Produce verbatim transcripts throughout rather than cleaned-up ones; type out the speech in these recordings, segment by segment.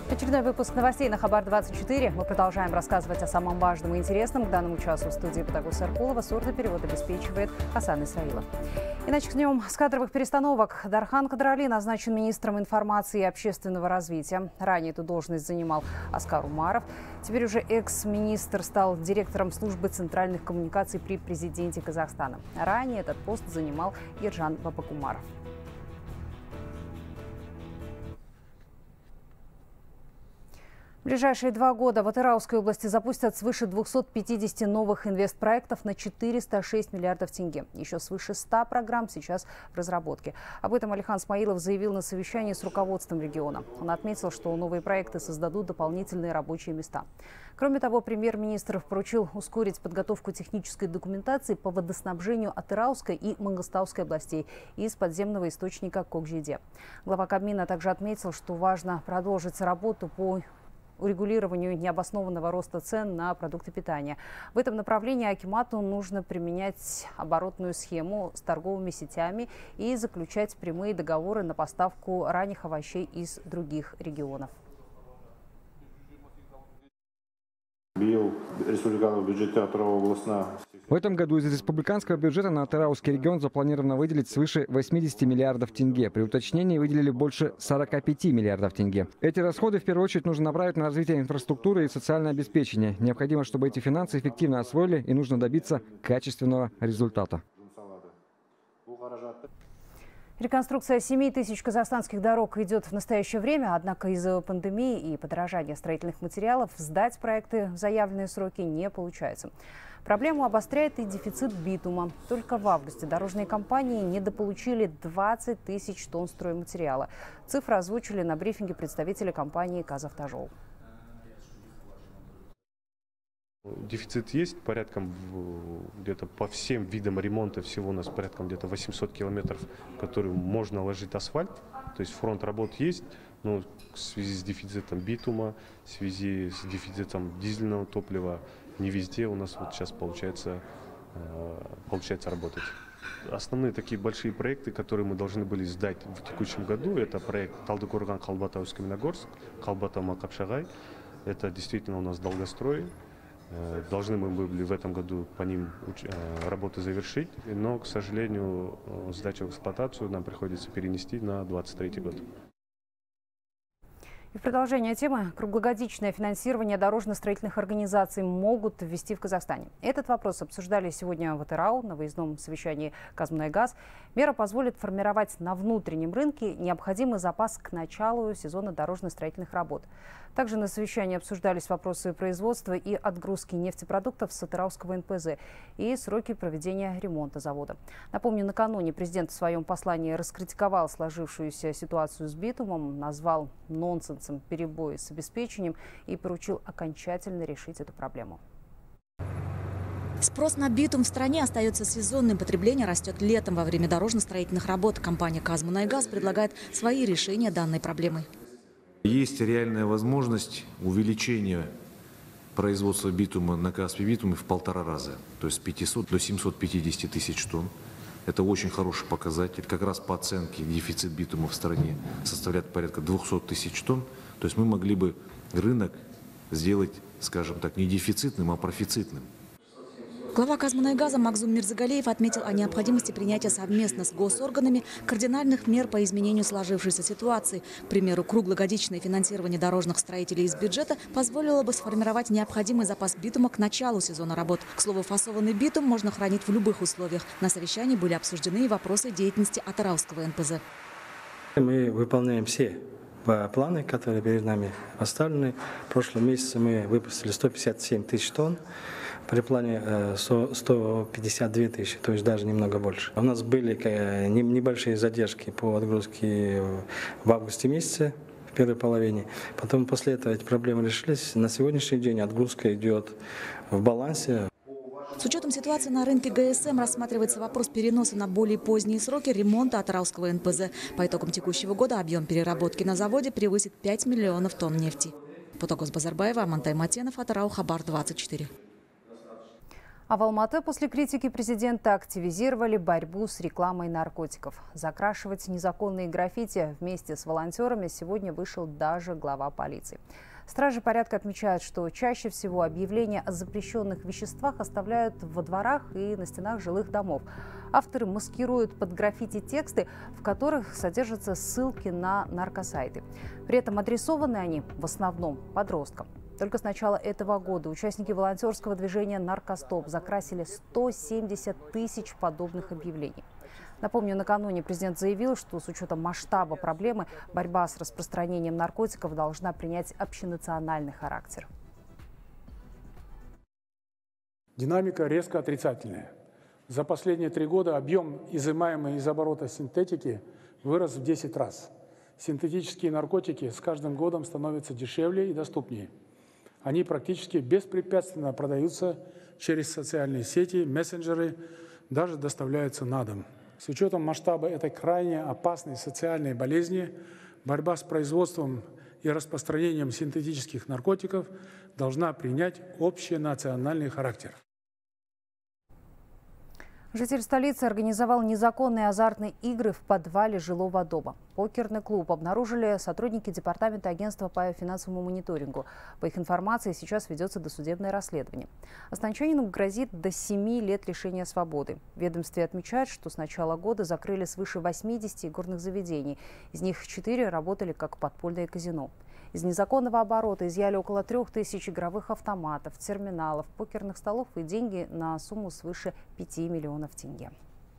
Очередной выпуск новостей на Хабар двадцать четыре. Мы продолжаем рассказывать о самом важном и интересном. К данному часу в студии Батагуса Аркулова сурдоперевод обеспечивает Асан Исраилов. И начнем с кадровых перестановок. Дархан Кадрали назначен министром информации и общественного развития. Ранее эту должность занимал Оскар Умаров. Теперь уже экс-министр стал директором службы центральных коммуникаций при президенте Казахстана. Ранее этот пост занимал Ержан Бабакумаров. В ближайшие два года в Атырауской области запустят свыше двухсот пятидесяти новых инвестпроектов на четыреста шесть миллиардов тенге. Еще свыше ста программ сейчас в разработке. Об этом Алихан Смаилов заявил на совещании с руководством региона. Он отметил, что новые проекты создадут дополнительные рабочие места. Кроме того, премьер-министр поручил ускорить подготовку технической документации по водоснабжению Атырауской и Мангыстауской областей из подземного источника Кокжиде. Глава Кабмина также отметил, что важно продолжить работу по урегулированию необоснованного роста цен на продукты питания. В этом направлении акимату нужно применять оборотную схему с торговыми сетями и заключать прямые договоры на поставку ранних овощей из других регионов. В этом году из республиканского бюджета на Атырауский регион запланировано выделить свыше восьмидесяти миллиардов тенге. При уточнении выделили больше сорока пяти миллиардов тенге. Эти расходы в первую очередь нужно направить на развитие инфраструктуры и социальное обеспечение. Необходимо, чтобы эти финансы эффективно освоили, и нужно добиться качественного результата. Реконструкция семи тысяч казахстанских дорог идет в настоящее время, однако из-за пандемии и подорожания строительных материалов сдать проекты в заявленные сроки не получается. Проблему обостряет и дефицит битума. Только в августе дорожные компании недополучили двадцать тысяч тонн стройматериала. Цифры озвучили на брифинге представители компании «Казавтожол». Дефицит есть порядком где-то по всем видам ремонта всего у нас порядком где-то восемьсот километров, в которые можно ложить асфальт. То есть фронт работ есть, но в связи с дефицитом битума, в связи с дефицитом дизельного топлива не везде у нас вот сейчас получается, получается работать. Основные такие большие проекты, которые мы должны были сдать в текущем году, это проект Талдыкорган, Калбата, Усть-Каменогорск, Калбата, Макапшагай. Это действительно у нас долгострой. Должны мы были в этом году по ним работы завершить, но, к сожалению, сдачу в эксплуатацию нам приходится перенести на двадцать третий год. И в продолжение темы круглогодичное финансирование дорожно-строительных организаций могут ввести в Казахстане. Этот вопрос обсуждали сегодня в Атырау на выездном совещании «Казмунайгаз». Мера позволит формировать на внутреннем рынке необходимый запас к началу сезона дорожно-строительных работ. Также на совещании обсуждались вопросы производства и отгрузки нефтепродуктов с Атырауского эн пэ зэ и сроки проведения ремонта завода. Напомню, накануне президент в своем послании раскритиковал сложившуюся ситуацию с битумом, назвал нонсенсом перебои с обеспечением и поручил окончательно решить эту проблему. Спрос на битум в стране остается сезонным. Потребление растет летом. Во время дорожно-строительных работ компания «Казмунайгаз» предлагает свои решения данной проблемы. Есть реальная возможность увеличения производства битума на Каспий битуме в полтора раза. То есть с пятисот до семисот пятидесяти тысяч тонн. Это очень хороший показатель. Как раз по оценке дефицит битума в стране составляет порядка двухсот тысяч тонн. То есть мы могли бы рынок сделать, скажем так, не дефицитным, а профицитным. Глава Казмунайгаза Макзум Мирзагалиев отметил о необходимости принятия совместно с госорганами кардинальных мер по изменению сложившейся ситуации. К примеру, круглогодичное финансирование дорожных строителей из бюджета позволило бы сформировать необходимый запас битума к началу сезона работ. К слову, фасованный битум можно хранить в любых условиях. На совещании были обсуждены и вопросы деятельности Атырауского эн пэ зэ. Мы выполняем все планы, которые перед нами поставлены. В прошлом месяце мы выпустили сто пятьдесят семь тысяч тонн. При плане сто пятьдесят две тысячи, то есть даже немного больше. У нас были небольшие задержки по отгрузке в августе месяце, в первой половине. Потом после этого эти проблемы решились. На сегодняшний день отгрузка идет в балансе. С учетом ситуации на рынке гэ эс эм рассматривается вопрос переноса на более поздние сроки ремонта Атырауского эн пэ зэ. По итогам текущего года объем переработки на заводе превысит пять миллионов тонн нефти. Потокос Базарбаева, Амантай Матенов, Атырау, Хабар двадцать четыре. А в Алматы после критики президента активизировали борьбу с рекламой наркотиков. Закрашивать незаконные граффити вместе с волонтерами сегодня вышел даже глава полиции. Стражи порядка отмечают, что чаще всего объявления о запрещенных веществах оставляют во дворах и на стенах жилых домов. Авторы маскируют под граффити тексты, в которых содержатся ссылки на наркосайты. При этом адресованы они в основном подросткам. Только с начала этого года участники волонтерского движения «Наркостоп» закрасили сто семьдесят тысяч подобных объявлений. Напомню, накануне президент заявил, что с учетом масштаба проблемы борьба с распространением наркотиков должна принять общенациональный характер. Динамика резко отрицательная. За последние три года объем, изымаемый из оборота синтетики, вырос в десять раз. Синтетические наркотики с каждым годом становятся дешевле и доступнее. Они практически беспрепятственно продаются через социальные сети, мессенджеры, даже доставляются на дом. С учетом масштаба этой крайне опасной социальной болезни, борьба с производством и распространением синтетических наркотиков должна принять общенациональный характер. Житель столицы организовал незаконные азартные игры в подвале жилого дома. Покерный клуб обнаружили сотрудники Департамента агентства по финансовому мониторингу. По их информации, сейчас ведется досудебное расследование. Останчанину грозит до семи лет лишения свободы. В ведомстве отмечают, что с начала года закрыли свыше восьмидесяти игорных заведений. Из них четыре работали как подпольное казино. Из незаконного оборота изъяли около трех тысяч игровых автоматов, терминалов, покерных столов и деньги на сумму свыше пяти миллионов тенге.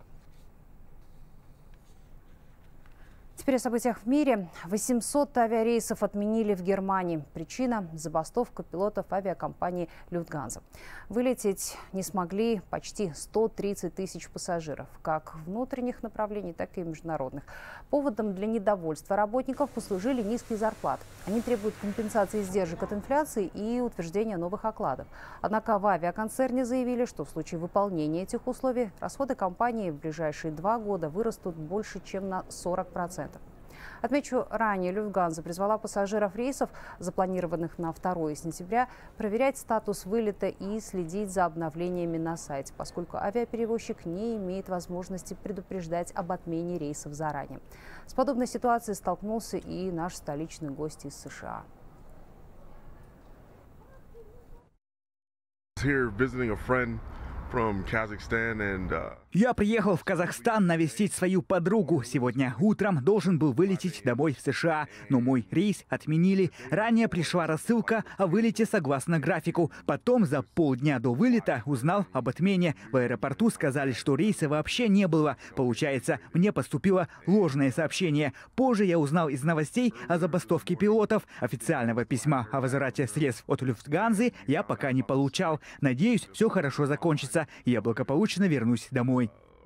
Теперь о событиях в мире. восемьсот авиарейсов отменили в Германии. Причина – забастовка пилотов авиакомпании «Люфтганза». Вылететь не смогли почти сто тридцать тысяч пассажиров, как внутренних направлений, так и международных. Поводом для недовольства работников послужили низкие зарплаты. Они требуют компенсации издержек от инфляции и утверждения новых окладов. Однако в авиаконцерне заявили, что в случае выполнения этих условий расходы компании в ближайшие два года вырастут больше, чем на сорок процентов. Отмечу, ранее Люфтганза призвала пассажиров рейсов, запланированных на второе сентября, проверять статус вылета и следить за обновлениями на сайте, поскольку авиаперевозчик не имеет возможности предупреждать об отмене рейсов заранее. С подобной ситуацией столкнулся и наш столичный гость из США. Я приехал в Казахстан навестить свою подругу. Сегодня утром должен был вылететь домой в США, но мой рейс отменили. Ранее пришла рассылка о вылете согласно графику. Потом за полдня до вылета узнал об отмене. В аэропорту сказали, что рейса вообще не было. Получается, мне поступило ложное сообщение. Позже я узнал из новостей о забастовке пилотов. Официального письма о возврате средств от Люфтганзы я пока не получал. Надеюсь, все хорошо закончится. Я благополучно вернусь домой.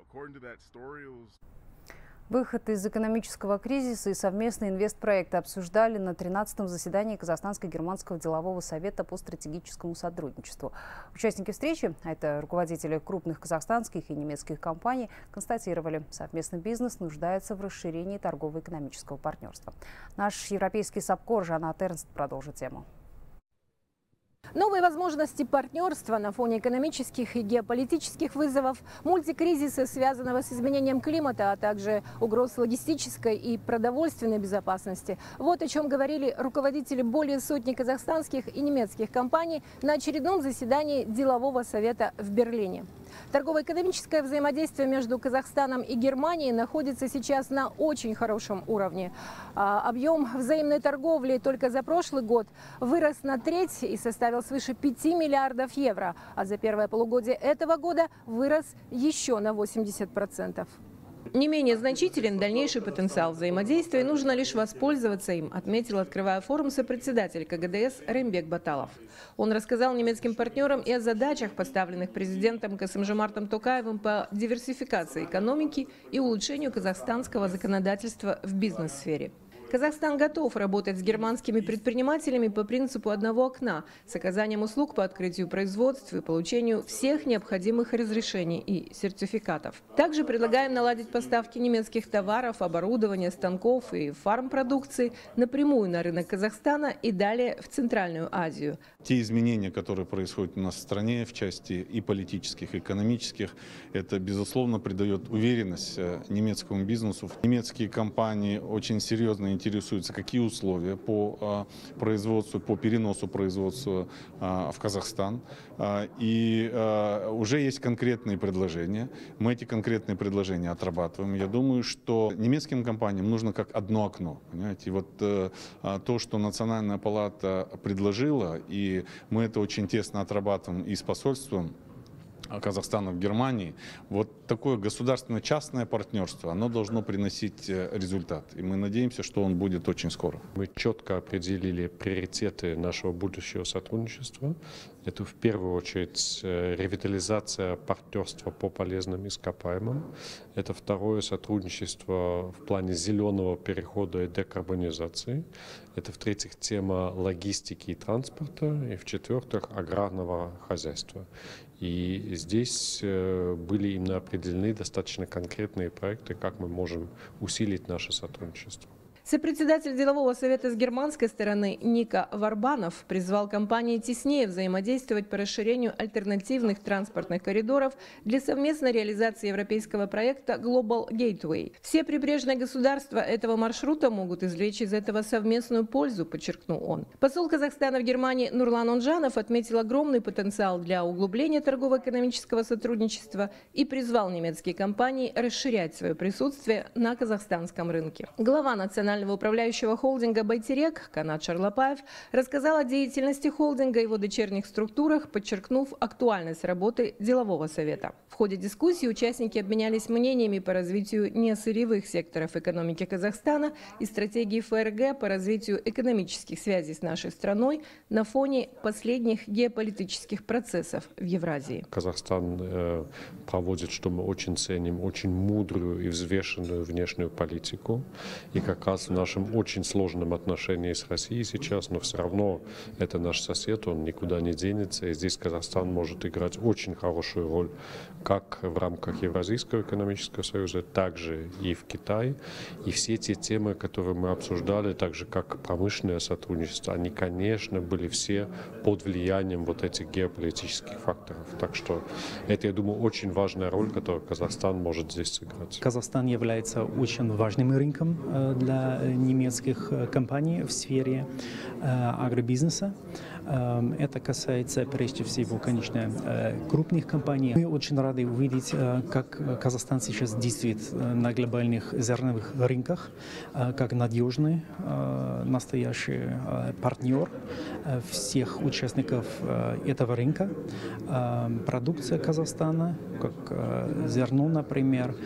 Выход из экономического кризиса и совместные инвестпроекты обсуждали на тринадцатом заседании Казахстанско-германского делового совета по стратегическому сотрудничеству. Участники встречи, а это руководители крупных казахстанских и немецких компаний, констатировали, совместный бизнес нуждается в расширении торгово-экономического партнерства. Наш европейский САПКОР Жанат Эрнст продолжит тему. Новые возможности партнерства на фоне экономических и геополитических вызовов, мультикризиса, связанного с изменением климата, а также угроз логистической и продовольственной безопасности. Вот о чем говорили руководители более сотни казахстанских и немецких компаний на очередном заседании делового совета в Берлине. Торгово-экономическое взаимодействие между Казахстаном и Германией находится сейчас на очень хорошем уровне. А объем взаимной торговли только за прошлый год вырос на треть и составил свыше пяти миллиардов евро, а за первое полугодие этого года вырос еще на восемьдесят процентов. Не менее значителен дальнейший потенциал взаимодействия, нужно лишь воспользоваться им, отметил, открывая форум, сопредседатель КГДС Рембек Баталов. Он рассказал немецким партнерам и о задачах, поставленных президентом Касым-Жомартом Токаевым по диверсификации экономики и улучшению казахстанского законодательства в бизнес-сфере. Казахстан готов работать с германскими предпринимателями по принципу одного окна с оказанием услуг по открытию производств и получению всех необходимых разрешений и сертификатов. Также предлагаем наладить поставки немецких товаров, оборудования, станков и фармпродукции напрямую на рынок Казахстана и далее в Центральную Азию. Те изменения, которые происходят у нас в стране в части и политических, и экономических, это, безусловно, придает уверенность немецкому бизнесу. Немецкие компании очень серьезно интересуются, какие условия по производству, по переносу производства в Казахстан. И уже есть конкретные предложения. Мы эти конкретные предложения отрабатываем. Я думаю, что немецким компаниям нужно как одно окно. Понимаете? И вот то, что Национальная палата предложила, и мы это очень тесно отрабатываем и с посольством Казахстана в Германии, вот такое государственно-частное партнерство, оно должно приносить результат. И мы надеемся, что он будет очень скоро. Мы четко определили приоритеты нашего будущего сотрудничества. Это в первую очередь ревитализация партнерства по полезным ископаемым. Это второе сотрудничество в плане зеленого перехода и декарбонизации. Это, в-третьих, тема логистики и транспорта. И, в-четвертых, аграрного хозяйства. И здесь были именно определены достаточно конкретные проекты, как мы можем усилить наше сотрудничество. Сопредседатель делового совета с германской стороны Ника Варбанов призвал компании теснее взаимодействовать по расширению альтернативных транспортных коридоров для совместной реализации европейского проекта Global Gateway. Все прибрежные государства этого маршрута могут извлечь из этого совместную пользу, подчеркнул он. Посол Казахстана в Германии Нурлан Онжанов отметил огромный потенциал для углубления торгово-экономического сотрудничества и призвал немецкие компании расширять свое присутствие на казахстанском рынке. Глава национального управляющего холдинга «Байтерек» Канат Шарлапаев рассказал о деятельности холдинга и его дочерних структурах, подчеркнув актуальность работы делового совета. В ходе дискуссии участники обменялись мнениями по развитию несырьевых секторов экономики Казахстана и стратегии ФРГ по развитию экономических связей с нашей страной на фоне последних геополитических процессов в Евразии. Казахстан э, проводит, что мы очень ценим, очень мудрую и взвешенную внешнюю политику. И как раз в нашем очень сложном отношении с Россией сейчас, но все равно это наш сосед, он никуда не денется. И здесь Казахстан может играть очень хорошую роль как в рамках Евразийского экономического союза, так же и в Китае. И все те темы, которые мы обсуждали, так же как промышленное сотрудничество, они, конечно, были все под влиянием вот этих геополитических факторов. Так что это, я думаю, очень важная роль, которую Казахстан может здесь сыграть. Казахстан является очень важным рынком для немецких компаний в сфере агробизнеса. Это касается прежде всего, конечно, крупных компаний. Мы очень рады увидеть, как Казахстан сейчас действует на глобальных зерновых рынках, как надежный, настоящий партнер всех участников этого рынка. Продукция Казахстана, как зерно, например,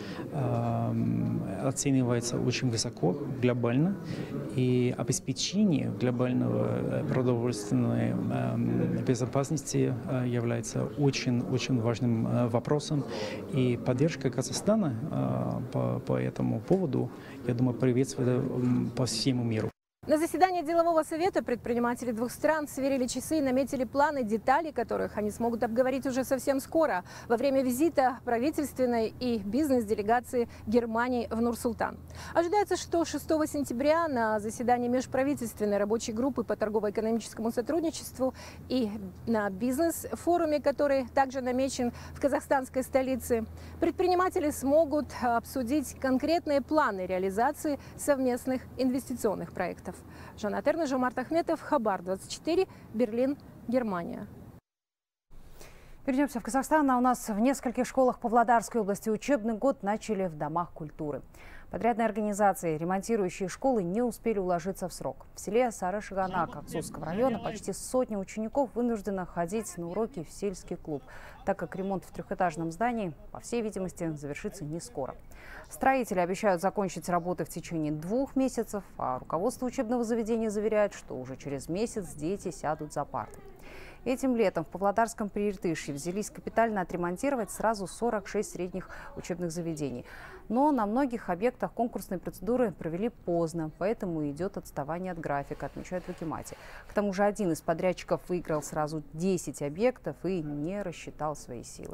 оценивается очень высоко глобально, и обеспечение глобального продовольственной безопасности является очень-очень важным вопросом. И поддержка Казахстана по, по этому поводу, я думаю, приветствуется по всему миру. На заседании делового совета предприниматели двух стран сверили часы и наметили планы, детали которых они смогут обговорить уже совсем скоро, во время визита правительственной и бизнес-делегации Германии в Нур-Султан. Ожидается, что шестого сентября на заседании межправительственной рабочей группы по торгово-экономическому сотрудничеству и на бизнес-форуме, который также намечен в казахстанской столице, предприниматели смогут обсудить конкретные планы реализации совместных инвестиционных проектов. Жанна Терна, Жомарт Ахметов, Хабар двадцать четыре, Берлин, Германия. Вернемся в Казахстан. А у нас в нескольких школах Павлодарской области учебный год начали в домах культуры. Подрядные организации, ремонтирующие школы, не успели уложиться в срок. В селе Сары-Шиганак Аксусского района почти сотня учеников вынуждена ходить на уроки в сельский клуб, так как ремонт в трехэтажном здании, по всей видимости, завершится не скоро. Строители обещают закончить работы в течение двух месяцев, а руководство учебного заведения заверяет, что уже через месяц дети сядут за парты. Этим летом в Павлодарском Прииртышье взялись капитально отремонтировать сразу сорок шесть средних учебных заведений. Но на многих объектах конкурсные процедуры провели поздно, поэтому идет отставание от графика, отмечают в Акимате. К тому же один из подрядчиков выиграл сразу десять объектов и не рассчитал свои силы.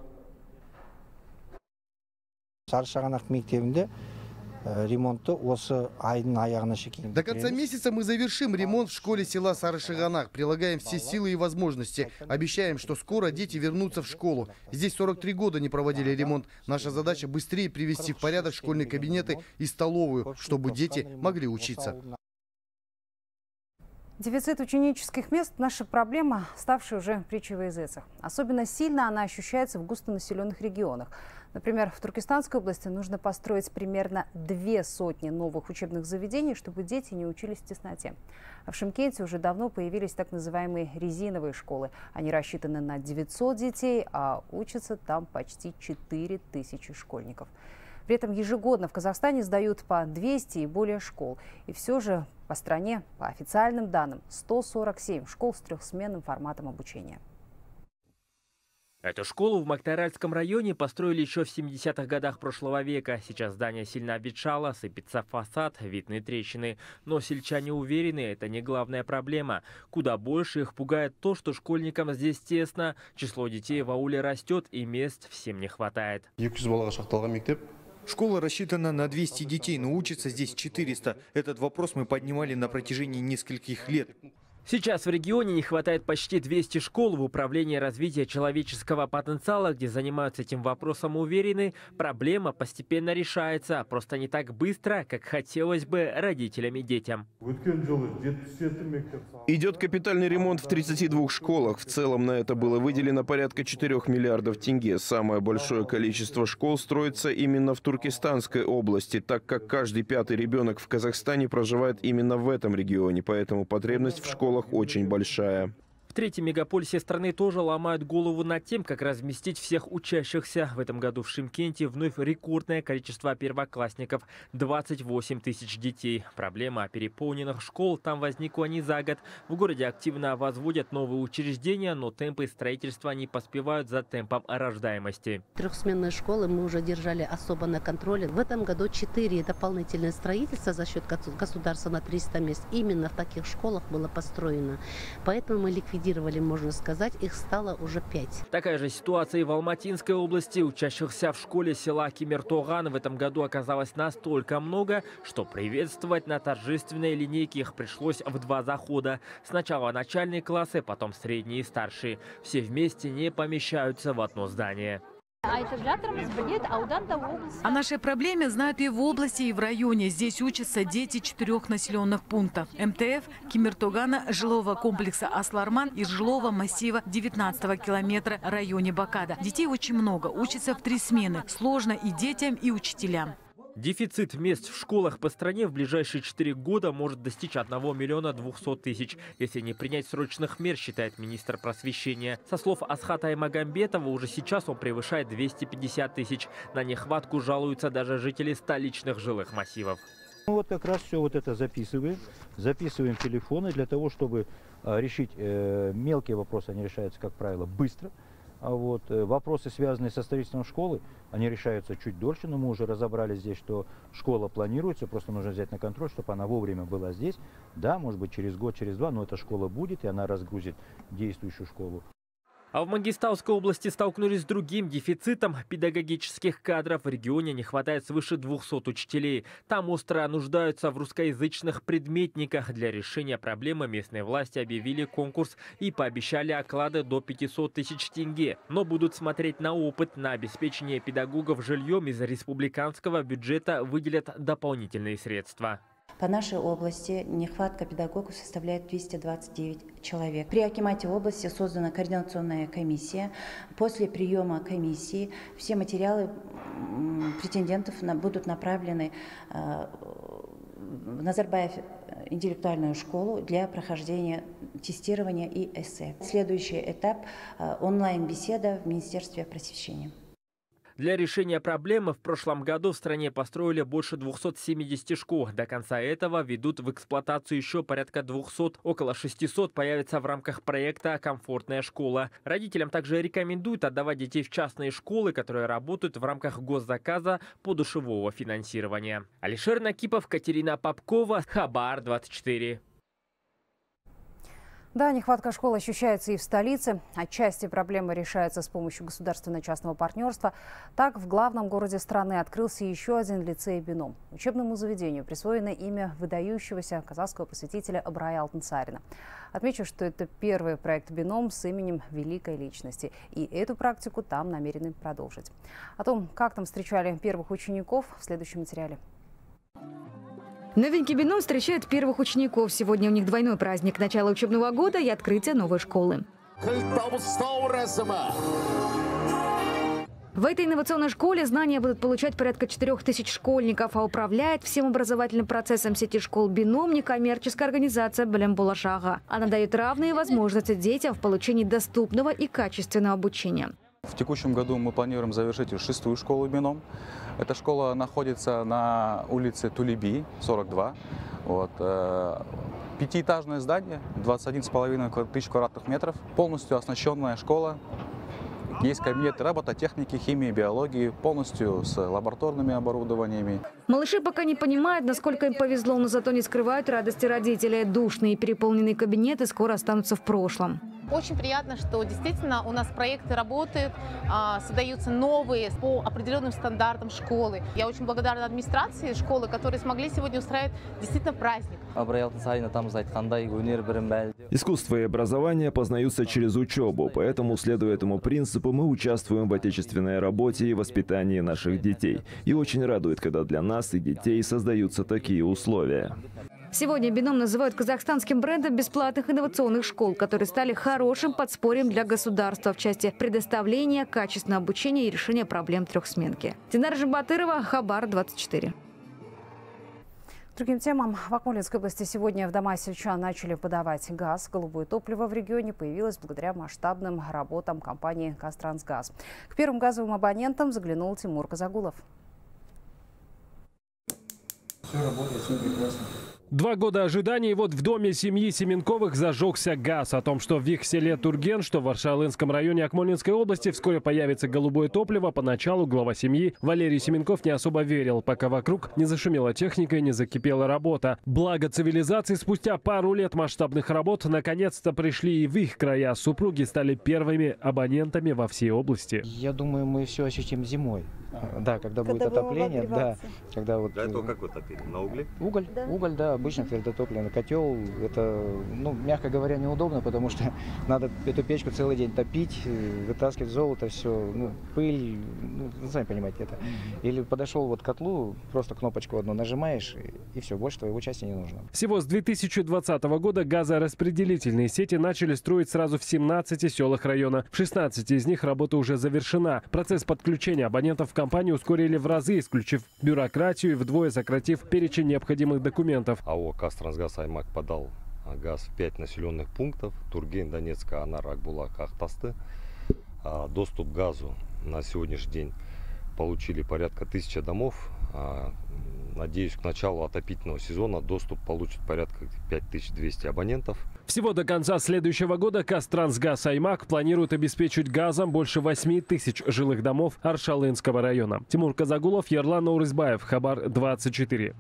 До конца месяца мы завершим ремонт в школе села Сары-Шиганах. Прилагаем все силы и возможности. Обещаем, что скоро дети вернутся в школу. Здесь сорок три года не проводили ремонт. Наша задача быстрее привести в порядок школьные кабинеты и столовую, чтобы дети могли учиться. Дефицит ученических мест – наша проблема, ставшая уже притчей во языцах. Особенно сильно она ощущается в густонаселенных регионах. Например, в Туркестанской области нужно построить примерно две сотни новых учебных заведений, чтобы дети не учились в тесноте. А в Шымкенте уже давно появились так называемые резиновые школы. Они рассчитаны на девятьсот детей, а учатся там почти четыре тысячи школьников. При этом ежегодно в Казахстане сдают по двести и более школ. И все же по стране, по официальным данным, сто сорок семь школ с трехсменным форматом обучения. Эту школу в Мактаральском районе построили еще в семидесятых годах прошлого века. Сейчас здание сильно обветшало, сыпется фасад, видны трещины. Но сельчане уверены, это не главная проблема. Куда больше их пугает то, что школьникам здесь тесно. Число детей в ауле растет и мест всем не хватает. Школа рассчитана на двести детей, но учатся здесь четыреста. Этот вопрос мы поднимали на протяжении нескольких лет. Сейчас в регионе не хватает почти двухсот школ. В Управлении развития человеческого потенциала, где занимаются этим вопросом, уверены, проблема постепенно решается. Просто не так быстро, как хотелось бы родителям и детям. Идет капитальный ремонт в тридцати двух школах. В целом на это было выделено порядка четырёх миллиардов тенге. Самое большое количество школ строится именно в Туркестанской области, так как каждый пятый ребенок в Казахстане проживает именно в этом регионе. Поэтому потребность в школах очень большая. В третьем мегаполисе страны тоже ломают голову над тем, как разместить всех учащихся. В этом году в Шымкенте вновь рекордное количество первоклассников – двадцать восемь тысяч детей. Проблема переполненных школ там возникла не за год. В городе активно возводят новые учреждения, но темпы строительства не поспевают за темпом рождаемости. Трехсменные школы мы уже держали особо на контроле. В этом году четыре дополнительные строительства за счет государства на триста мест именно в таких школах было построено. Поэтому мы ликвидировали. Можно сказать, их стало уже пять. Такая же ситуация и в Алматинской области. Учащихся в школе села Кимиртоган в этом году оказалось настолько много, что приветствовать на торжественной линейке их пришлось в два захода. Сначала начальные классы, потом средние и старшие. Все вместе не помещаются в одно здание. О нашей проблеме знают и в области, и в районе. Здесь учатся дети четырех населенных пунктов: эм тэ эф, Кимиртогана, жилого комплекса Асларман и жилого массива девятнадцатого километра в районе Бакада. Детей очень много, учатся в три смены. Сложно и детям, и учителям. Дефицит мест в школах по стране в ближайшие четыре года может достичь одного миллиона двухсот тысяч, если не принять срочных мер, считает министр просвещения. Со слов Асхата Аймагамбетова, уже сейчас он превышает двести пятьдесят тысяч. На нехватку жалуются даже жители столичных жилых массивов. Ну, вот как раз все вот это записываем, записываем телефоны для того, чтобы э, решить э, мелкие вопросы. Они решаются, как правило, быстро. А вот вопросы, связанные со строительством школы, они решаются чуть дольше, но мы уже разобрали здесь, что школа планируется, просто нужно взять на контроль, чтобы она вовремя была здесь. Да, может быть, через год, через два, но эта школа будет, и она разгрузит действующую школу. А в Мангистауской области столкнулись с другим дефицитом педагогических кадров. В регионе не хватает свыше двухсот учителей. Там остро нуждаются в русскоязычных предметниках. Для решения проблемы местные власти объявили конкурс и пообещали оклады до пятисот тысяч тенге. Но будут смотреть на опыт. На обеспечение педагогов жильем из республиканского бюджета выделят дополнительные средства. По нашей области нехватка педагогов составляет двести двадцать девять человек. При акимате области создана координационная комиссия. После приема комиссии все материалы претендентов будут направлены в Назарбаев интеллектуальную школу для прохождения тестирования и эссе. Следующий этап – онлайн-беседа в Министерстве просвещения. Для решения проблемы в прошлом году в стране построили больше двухсот семидесяти школ. До конца этого ведут в эксплуатацию еще порядка двухсот. Около шестисот появится в рамках проекта «Комфортная школа». Родителям также рекомендуют отдавать детей в частные школы, которые работают в рамках госзаказа подушевого финансирования. Алишер Накипов, Катерина Попкова, Хабар двадцать четыре. Да, нехватка школ ощущается и в столице. Отчасти проблема решается с помощью государственно-частного партнерства. Так, в главном городе страны открылся еще один лицей «Бином». Учебному заведению присвоено имя выдающегося казахского просветителя Ыбырай Алтынсарина. Отмечу, что это первый проект «Бином» с именем великой личности. И эту практику там намерены продолжить. О том, как там встречали первых учеников, в следующем материале. Новенький «Бином» встречает первых учеников. Сегодня у них двойной праздник – начало учебного года и открытие новой школы. В этой инновационной школе знания будут получать порядка четырёх тысяч школьников, а управляет всем образовательным процессом сети школ «Бином» некоммерческая организация «Білім болашағы». Она дает равные возможности детям в получении доступного и качественного обучения. В текущем году мы планируем завершить шестую школу «Бином». Эта школа находится на улице Тулеби, сорок два. Вот. Пятиэтажное здание, двадцать один с половиной тысяч квадратных метров. Полностью оснащенная школа. Есть кабинеты робототехники, химии, биологии, полностью с лабораторными оборудованиями. Малыши пока не понимают, насколько им повезло, но зато не скрывают радости родителей. Душные и переполненные кабинеты скоро останутся в прошлом. Очень приятно, что действительно у нас проекты работают, создаются новые по определенным стандартам школы. Я очень благодарна администрации школы, которые смогли сегодня устраивать действительно праздник. Искусство и образование познаются через учебу, поэтому, следуя этому принципу, мы участвуем в отечественной работе и воспитании наших детей. И очень радует, когда для нас и детей создаются такие условия. Сегодня «Бином» называют казахстанским брендом бесплатных инновационных школ, которые стали хорошим подспорьем для государства в части предоставления качественного обучения и решения проблем трехсменки. Динара Жибатырова, Хабар двадцать четыре. Другим темам. В Акмолинской области сегодня в дома сельчан начали подавать газ. Голубое топливо в регионе появилось благодаря масштабным работам компании «Казтрансгаз». К первым газовым абонентам заглянул Тимур Казагулов. Все работает, все прекрасно. Два года ожиданий, и вот в доме семьи Семенковых зажегся газ. О том, что в их селе Турген, что в Аршалынском районе Акмолинской области вскоре появится голубое топливо, поначалу глава семьи Валерий Семенков не особо верил, пока вокруг не зашумела техника и не закипела работа. Благо цивилизации спустя пару лет масштабных работ наконец-то пришли и в их края. Супруги стали первыми абонентами во всей области. Я думаю, мы все ощутим зимой. Да, когда, когда будет отопление, да, когда вот. Для этого как вы топили? На угле? Уголь, да. уголь, да, обычно твердотопливный котел. Это, ну, мягко говоря, неудобно, потому что надо эту печку целый день топить, вытаскивать золото, все, ну, пыль, ну, сами понимаете это. Или подошел вот к котлу, просто кнопочку одну нажимаешь, и все, больше твоего участия не нужно. Всего с две тысячи двадцатого года газораспределительные сети начали строить сразу в семнадцати селах района. В шестнадцати из них работа уже завершена. Процесс подключения абонентов в компанию ускорили в разы, исключив бюрократию и вдвое сократив перечень необходимых документов. АО «Казтрансгаз Аймак» подал газ в пять населенных пунктов: Турген, Донецк, Анар, Акбулак, Ахтасты. Доступ к газу на сегодняшний день получили порядка тысячи домов. Надеюсь, к началу отопительного сезона доступ получит порядка пять тысяч двести абонентов. Всего до конца следующего года «Казтрансгаз Аймак» планирует обеспечить газом больше восьми тысяч жилых домов Аршалынского района. Тимур Казагулов, Ерлан Наурызбаев, Хабар двадцать четыре.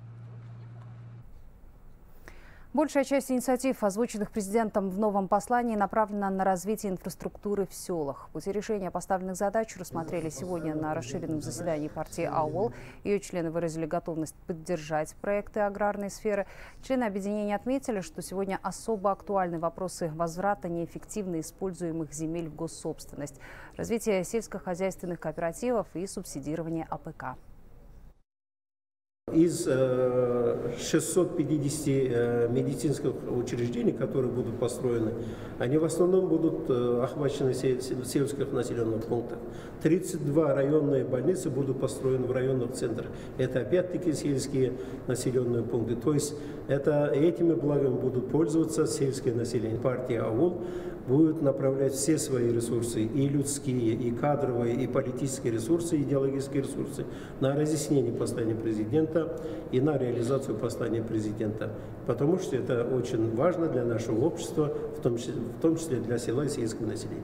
Большая часть инициатив, озвученных президентом в новом послании, направлена на развитие инфраструктуры в селах. Пути решения поставленных задач рассмотрели сегодня на расширенном заседании партии АОЛ. Ее члены выразили готовность поддержать проекты аграрной сферы. Члены объединения отметили, что сегодня особо актуальны вопросы возврата неэффективно используемых земель в госсобственность, развитие сельскохозяйственных кооперативов и субсидирование АПК. Из шестисот пятидесяти медицинских учреждений, которые будут построены, они в основном будут охвачены в сельских населенных пунктах. тридцать два районные больницы будут построены в районных центрах. Это опять-таки сельские населенные пункты. То есть это, этими благами будут пользоваться сельское население. Партия АУЛ будет направлять все свои ресурсы, и людские, и кадровые, и политические ресурсы, и идеологические ресурсы, на разъяснение послания президента и на реализацию послания президента. Потому что это очень важно для нашего общества, в том числе, в том числе для села и сельского населения.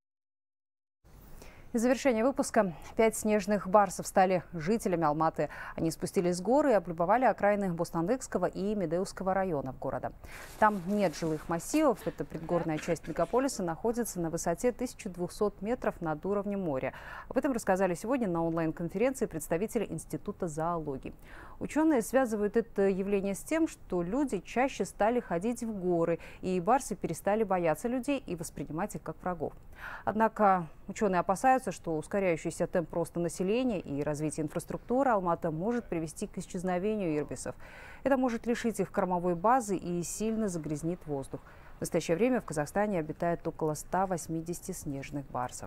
И завершение выпуска. Пять снежных барсов стали жителями Алматы. Они спустились с горы и облюбовали окраины Бостандыкского и Медеуского районов города. Там нет жилых массивов. Эта предгорная часть мегаполиса находится на высоте тысячи двухсот метров над уровнем моря. Об этом рассказали сегодня на онлайн-конференции представители Института зоологии. Ученые связывают это явление с тем, что люди чаще стали ходить в горы, и барсы перестали бояться людей и воспринимать их как врагов. Однако ученые опасаются, что ускоряющийся темп роста населения и развитие инфраструктуры Алматы может привести к исчезновению ирбисов. Это может лишить их кормовой базы и сильно загрязнит воздух. В настоящее время в Казахстане обитает около ста восьмидесяти снежных барсов.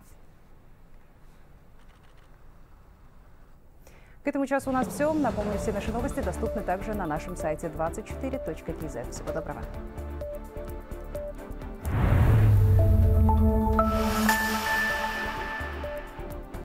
К этому часу у нас все. Напомню, все наши новости доступны также на нашем сайте двадцать четыре точка кз. Всего доброго.